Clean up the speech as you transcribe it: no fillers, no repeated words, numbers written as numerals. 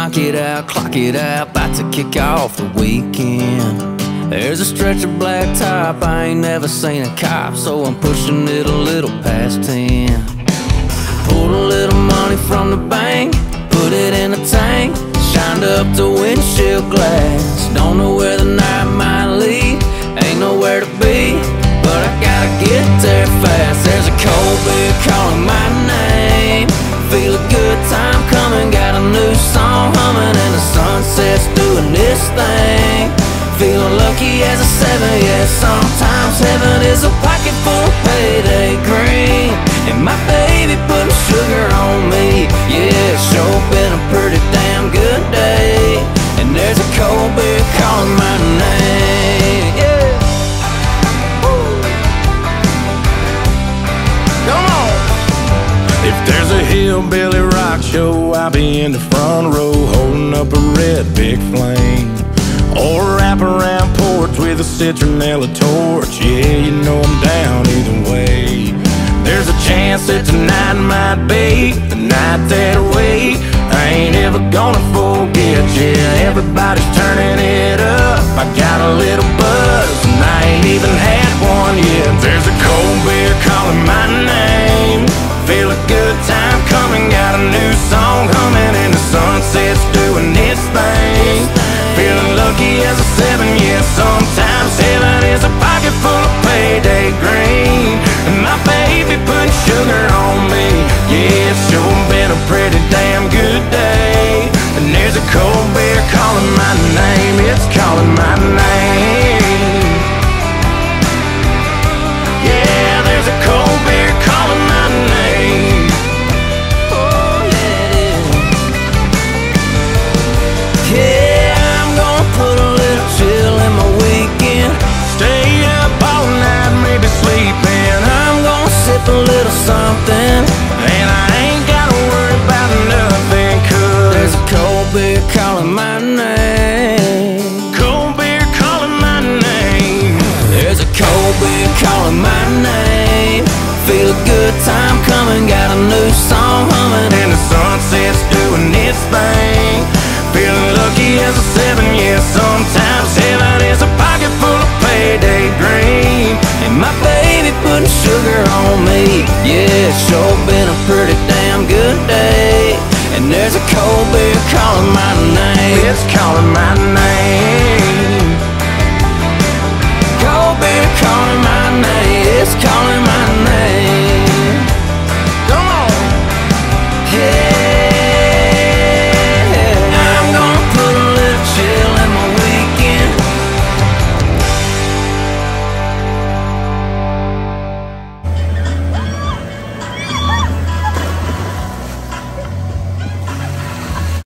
knock it out, clock it out, about to kick off the weekend. There's a stretch of blacktop, I ain't never seen a cop, so I'm pushing it a little past 10. Pulled a little money from the bank, put it in a tank, shined up the windshield glass. Don't know where the night might lead, ain't nowhere to be, but I gotta get there fast. There's a cold beer calling my name, feel a good time coming, got a new song humming, and the sunset's doing this thing. Feeling lucky as a 7, yeah, sometimes heaven is a pocket full of payday green, and my baby putting sugar on me, yeah, it's sure been a pretty damn good day, and there's a cold beer calling my name, yeah. Woo. Come on! If there's a hillbilly rock show, I'll be in the front row holding up a red big flame, or wrap around porch with a citronella torch. Yeah, you know I'm down either way. There's a chance that tonight might be the night that way I ain't ever gonna forget. Yeah, everybody's turning it up, I got a little buzz and I ain't even had one yet. There's a cold beer calling my name, feel a good time coming, got a new song humming, and the sunset's doing its thing. Feeling lucky as a 7, yeah, sometimes heaven is a pocket full of payday green, and my baby putting sugar on me, yeah, it's sure been a pretty damn good day, and there's a cold beer calling my name, it's calling my name. Yeah, there's a cold beer calling my name. Oh yeah, yeah. Put a little chill in my weekend, Stay up all night, maybe sleeping. I'm gonna sip a little something, And I ain't gotta worry about nothing, 'cause there's a cold beer calling my name. cold beer calling my name. There's a cold beer calling my name, feel a good time coming, got a new song humming, And the sunset's doing its thing. Feeling lucky as a 7, yeah, sometimes heaven is a pocket full of payday green, and my baby putting sugar on me, yeah, it's sure been a pretty damn good day, and there's a cold beer calling my name. it's calling my name.